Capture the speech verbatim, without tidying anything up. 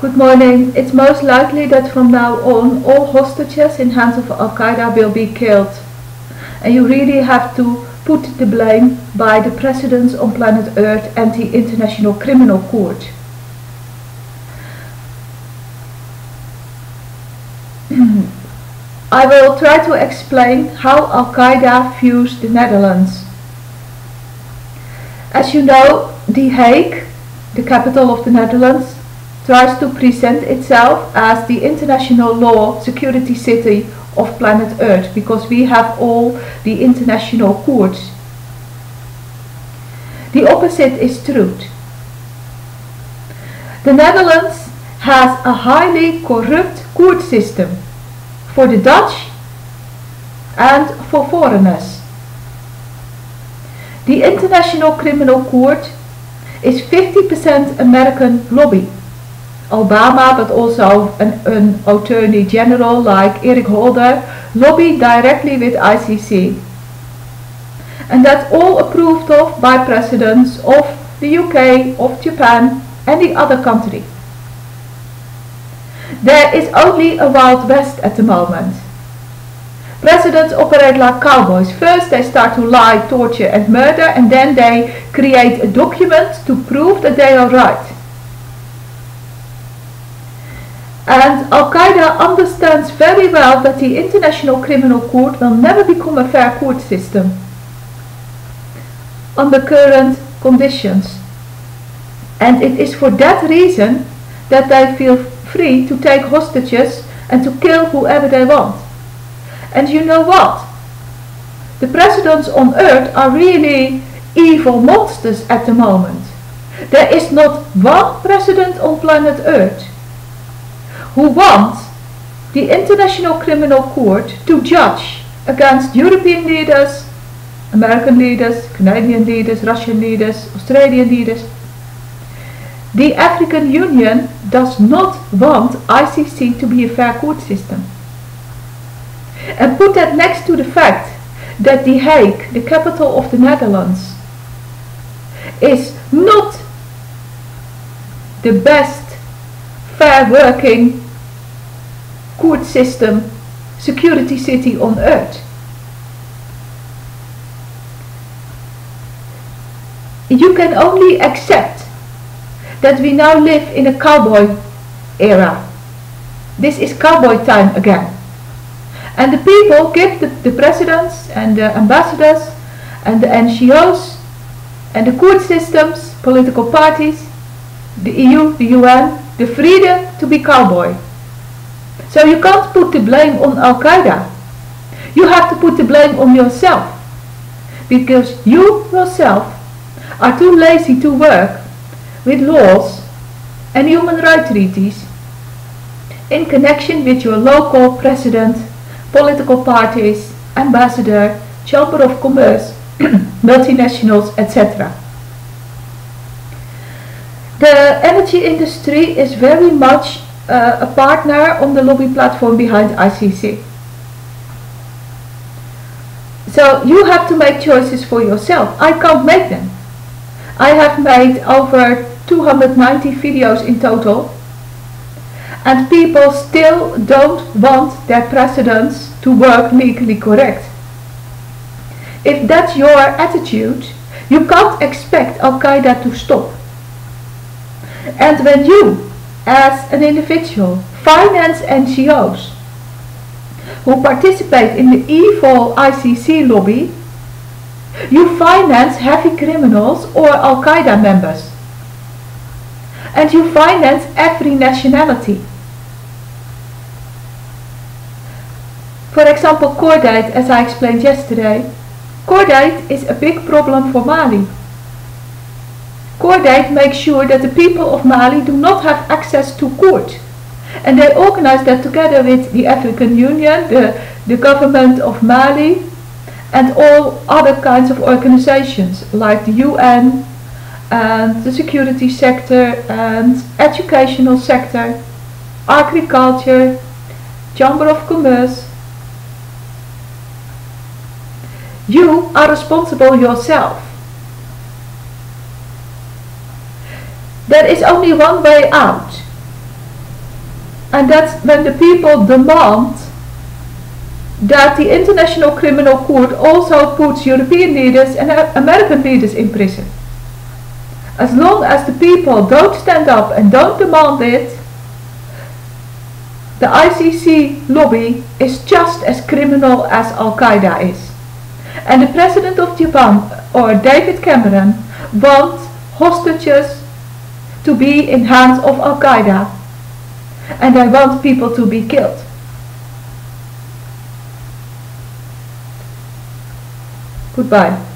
Good morning. It's most likely that from now on all hostages in hands of Al-Qaeda will be killed. And you really have to put the blame by the presidents on planet Earth and the International Criminal Court. I will try to explain how Al-Qaeda views the Netherlands. As you know, The Hague, the capital of the Netherlands, tries to present itself as the international law security city of planet Earth, because we have all the international courts. The opposite is true. The Netherlands has a highly corrupt court system for the Dutch and for foreigners. The International Criminal Court is fifty percent American lobby. Obama, but also an, an attorney general like Eric Holder, lobbied directly with I C C. And that's all approved of by presidents of the U K, of Japan and the other country. There is only a Wild West at the moment. Presidents operate like cowboys. First they start to lie, torture and murder, and then they create a document to prove that they are right. And Al-Qaeda understands very well that the International Criminal Court will never become a fair court system under current conditions. And it is for that reason that they feel free to take hostages and to kill whoever they want. And you know what? The presidents on Earth are really evil monsters at the moment. There is not one president on planet Earth who wants the International Criminal Court to judge against European leaders, American leaders, Canadian leaders, Russian leaders, Australian leaders. The African Union does not want I C C to be a fair court system. And put that next to the fact that The Hague, the capital of the Netherlands, is not the best fair working court system, security city on Earth. You can only accept that we now live in a cowboy era. This is cowboy time again. And the people give the, the presidents and the ambassadors and the N G Os and the court systems, political parties, the E U, the U N, the freedom to be cowboy. So you can't put the blame on Al-Qaeda. You have to put the blame on yourself, because you yourself are too lazy to work with laws and human rights treaties in connection with your local president, political parties, ambassador, chamber of commerce, multinationals, et cetera. The energy industry is very much uh, a partner on the lobby platform behind I C C. So you have to make choices for yourself. I can't make them. I have made over two hundred ninety videos in total, and people still don't want their presidents to work legally correct. If that's your attitude, you can't expect Al-Qaeda to stop. And when you, as an individual, finance N G Os who participate in the evil I C C lobby, you finance heavy criminals or Al-Qaeda members. And you finance every nationality. For example, cordite, as I explained yesterday. Cordite is a big problem for Mali. Cordite makes sure that the people of Mali do not have access to court. And they organize that together with the African Union, the, the government of Mali, and all other kinds of organizations like the U N and the security sector and educational sector, agriculture, chamber of commerce. You are responsible yourself. There is only one way out. And that's when the people demand that the International Criminal Court also puts European leaders and American leaders in prison. As long as the people don't stand up and don't demand it, the I C C lobby is just as criminal as Al-Qaeda is. And the President of Japan, or David Cameron, wants hostages to be in hands of Al-Qaeda. And they want people to be killed. Goodbye.